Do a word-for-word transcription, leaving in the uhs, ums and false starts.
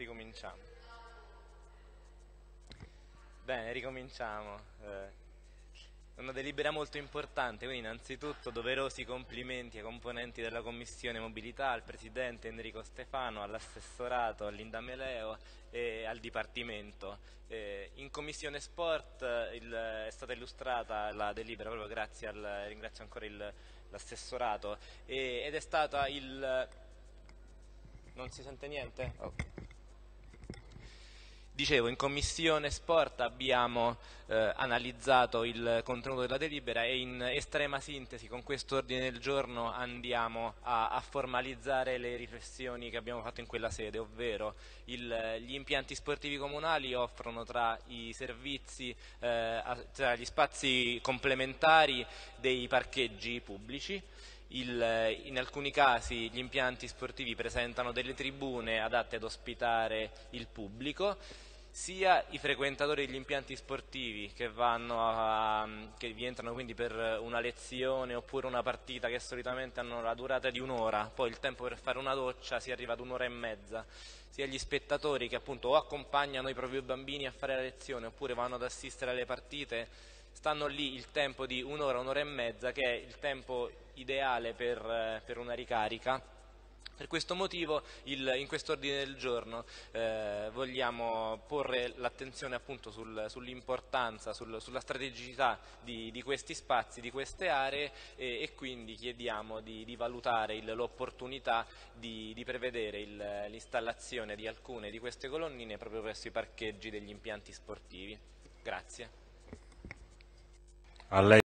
ricominciamo. Bene, ricominciamo. Eh, una delibera molto importante, quindi innanzitutto doverosi complimenti ai componenti della Commissione Mobilità, al Presidente Enrico Stefano, all'assessorato, all'Indameleo e al Dipartimento. Eh, in Commissione Sport eh, il- è stata illustrata la delibera proprio grazie al, ringrazio ancora il- l'assessorato, e- ed è stata il... Non si sente niente? Oh. Dicevo, in Commissione Sport abbiamo eh, analizzato il contenuto della delibera e in estrema sintesi con questo ordine del giorno andiamo a, a formalizzare le riflessioni che abbiamo fatto in quella sede, ovvero il, gli impianti sportivi comunali offrono tra i servizi, eh, a- tra gli spazi complementari dei parcheggi pubblici. Il, in alcuni casi gli impianti sportivi presentano delle tribune adatte ad ospitare il pubblico, sia i frequentatori degli impianti sportivi che, vanno a, che vi entrano quindi per una lezione oppure una partita che solitamente hanno la durata di un'ora, poi il tempo per fare una doccia si arriva ad un'ora e mezza, sia gli spettatori che appunto o accompagnano i propri bambini a fare la lezione oppure vanno ad assistere alle partite, stanno lì il tempo di un'ora, un'ora e mezza, che è il tempo ideale per, eh, per una ricarica. Per questo motivo il, in questo ordine del giorno eh, vogliamo porre l'attenzione appunto sul, sull'importanza, sul, sulla strategicità di, di questi spazi, di queste aree e, e quindi chiediamo di, di valutare l'opportunità di, di prevedere l'installazione di alcune di queste colonnine proprio presso i parcheggi degli impianti sportivi. Grazie. A lei.